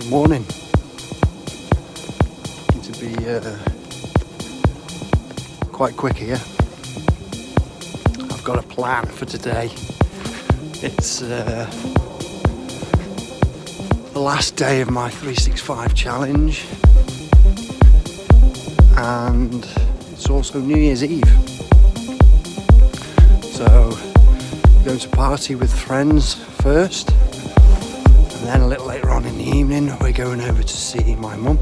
Good morning. Going to be quite quick here. I've got a plan for today. It's the last day of my 365 challenge, and it's also New Year's Eve. So I'm going to party with friends first, and then a little later on in the evening we're going over to see my mum,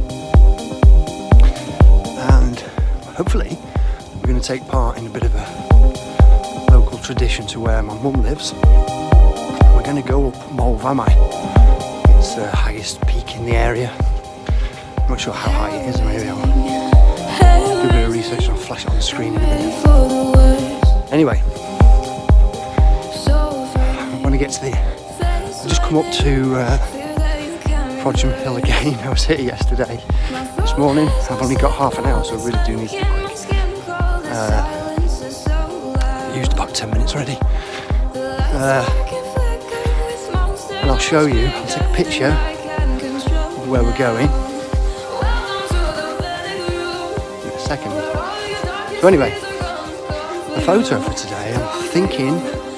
and hopefully we're going to take part in a bit of a local tradition to where my mum lives. We're going to go up Moody. It's the highest peak in the area. I'm not sure how high it is, maybe I'll do a bit of research and I'll flash it on the screen in a minute. Anyway, when I get to the... I've just come up to Frodsham Hill again. I was here yesterday. This morning I've only got half an hour, so I really do need to be quick. Used about 10 minutes already. And I'll show you, I'll take a picture of where we're going in a second. So anyway, the photo for today, I'm thinking,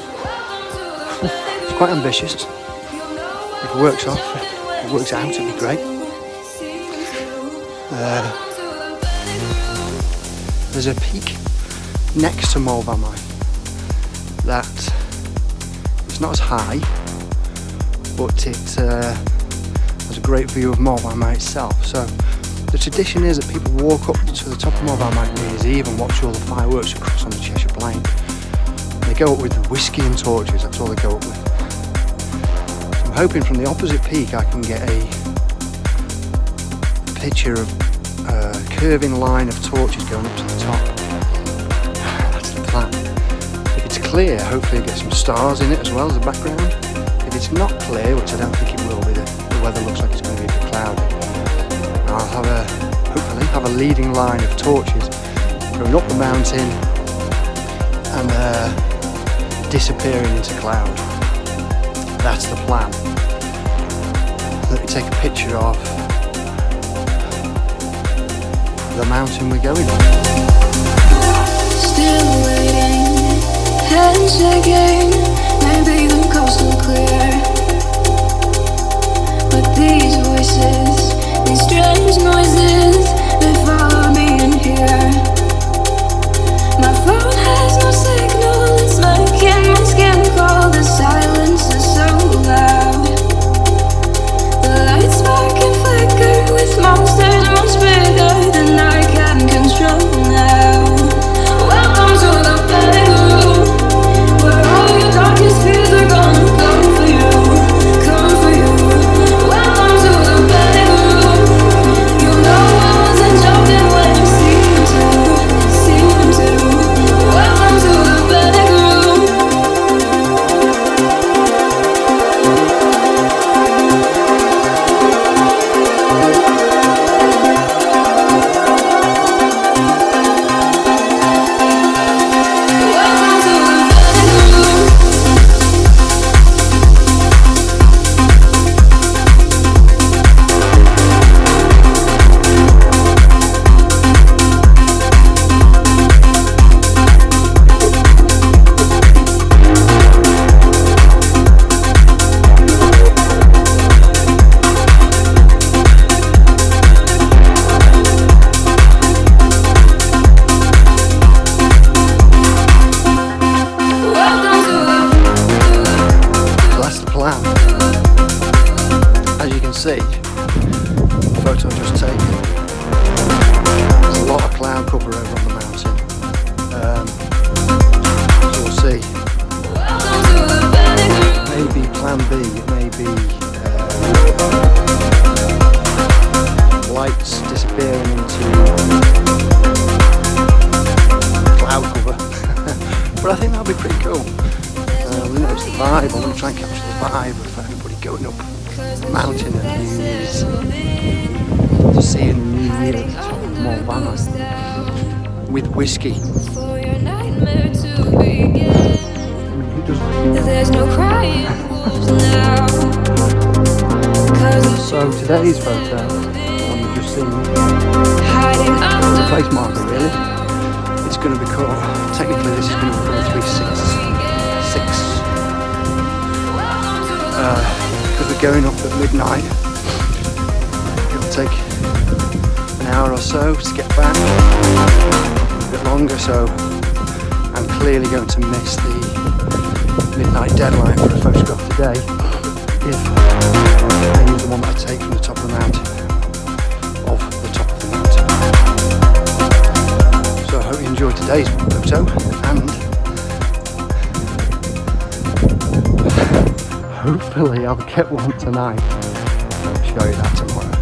it's quite ambitious. If it works out, it'd be great. There's a peak next to Moody that it's not as high, but it has a great view of Moody itself. So the tradition is that people walk up to the top of Moody New Year's Eve and watch all the fireworks across on the Cheshire Plain. They go up with whiskey and torches, that's all they go up with. So I'm hoping from the opposite peak I can get a picture of a curving line of torches going up to the top. That's the plan. If it's clear, hopefully I get some stars in it as well as a background. If it's not clear, which I don't think it will be, the weather looks like it's going to be a bit cloudy, I'll have hopefully have a leading line of torches going up the mountain and disappearing into cloud. That's the plan. Let me take a picture of the mountain we're going on. Still waiting, hands shaking, maybe the coast will clear. But these voices, these strange noises, they follow me in here. My phone has no signal, it's making my skin crawl. The silence is so loud. The lights spark and flicker with monsters much bigger than I can control now. Welcome to the panic room, where all your darkest fears are gonna come for you, come for you. Welcome to the panic room. You know I wasn't joking when you seem to. Welcome to the panic room. As you can see, the photo I've just taken, there's a lot of cloud cover over on the mountain. So we'll see. Maybe plan B, maybe lights disappearing into cloud cover. But I think that'll be pretty cool. You know, it's the vibe. I want to try and capture the vibe of everybody going up the mountain at New Year's to see a New Year at Moody with whiskey. I mean, who doesn't? There's no crying wolves now, 'cause the So today's photo, the one you've just seen, the place marker really, it's going to be called, technically this is going to be called 366. Because we're going up at midnight, it'll take an hour or so to get back, a bit longer, so I'm clearly going to miss the midnight deadline for a photograph today if I use the one that I take from the top of the mountain, So I hope you enjoyed today's photo, and hopefully I'll get one tonight. I'll show you that tomorrow.